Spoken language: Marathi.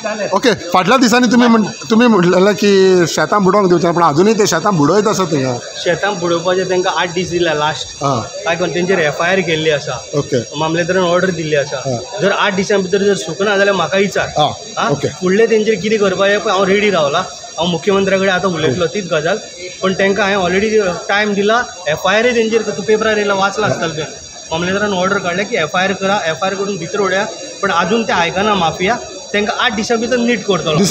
ओके फाटल्या दिसांनी तुम्ही म्हटलेलें की शेतां बुडोवंक दिवचें पण अजूनही ते शेतां बुडयत आसा थिंगा शेतां बुडोवपाचें तांकां 8 दीस दिल्या लास्ट काय करून तेंचेर FIR केल्ली आसा ओके मामलेदारान ऑर्डर दिल्ली आसा जर 8 दिसां भितर जर सुकना जाल्यार म्हाका विचार ओके फुडले तेंचेर कितें करपाचें पळय हांव रेडी रावला हांव मुख्यमंत्र्या कडेन आतां उलयतलो तीच गजाल पण तांकां हांवें ऑलरेडी टायम दिला FIR तेंचेर तूं पेपरार येयला वाचला आसतलें तुवें मामलेदारान ऑर्डर काडल्या की FIR करा FIR करून भितर उडया पण अजून ते आयकना माफिया तांकां 8 दिसां भितर नीट करतलो